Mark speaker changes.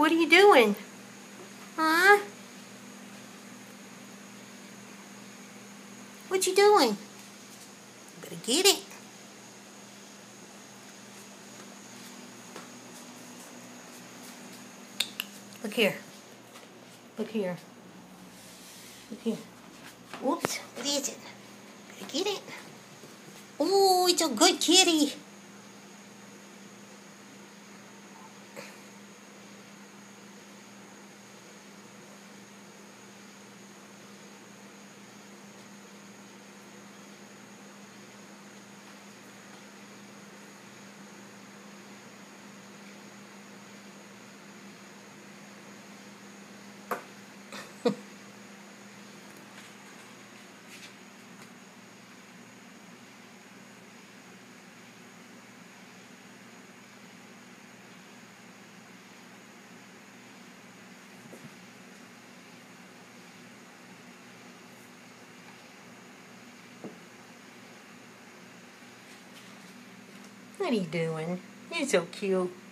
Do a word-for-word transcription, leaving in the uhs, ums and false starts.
Speaker 1: What are you doing? Huh? What you doing? Better get it. Look here. Look here. Look here. Whoops. What is it? Better get it. Oh, it's a good kitty. What are you doing? You're so cute.